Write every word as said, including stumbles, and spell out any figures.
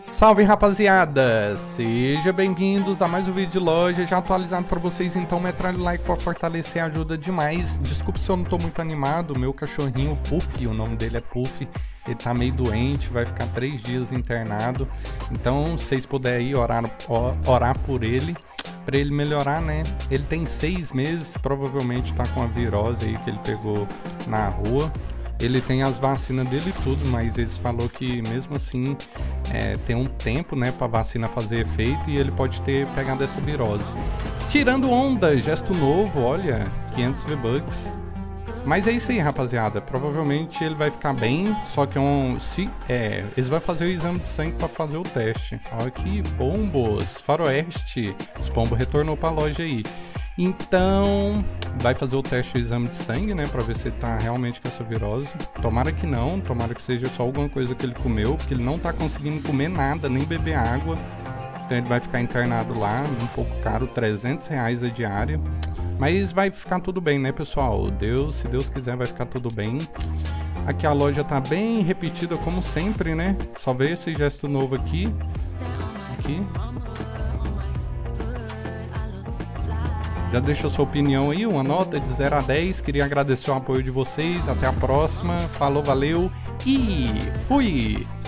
Salve, rapaziada, sejam bem-vindos a mais um vídeo de loja, já atualizado para vocês. Então metralha o like para fortalecer, ajuda demais. Desculpe se eu não tô muito animado, meu cachorrinho Puff, o nome dele é Puff, ele tá meio doente, vai ficar três dias internado. Então se vocês puderem ir orar, orar por ele, para ele melhorar, né? Ele tem seis meses, provavelmente tá com a virose aí que ele pegou na rua. Ele tem as vacinas dele e tudo, mas eles falou que mesmo assim é, tem um tempo, né, para vacina fazer efeito e ele pode ter pegado essa virose. Tirando onda, gesto novo, olha, quinhentos V-Bucks. Mas é isso aí, rapaziada. Provavelmente ele vai ficar bem, só que é um, se é, eles vão fazer o exame de sangue para fazer o teste. Olha que bombos, faroeste. Os pombos retornou para a loja aí. Então, vai fazer o teste do exame de sangue, né, pra ver se ele tá realmente com essa virose. Tomara que não, tomara que seja só alguma coisa que ele comeu, porque ele não tá conseguindo comer nada, nem beber água. Então ele vai ficar internado lá, um pouco caro, trezentos reais a diária. Mas vai ficar tudo bem, né, pessoal? Deus, se Deus quiser, vai ficar tudo bem. Aqui a loja tá bem repetida, como sempre, né? Só veio esse gesto novo aqui. Aqui. Já deixa sua opinião aí, uma nota de zero a dez. Queria agradecer o apoio de vocês. Até a próxima. Falou, valeu e fui!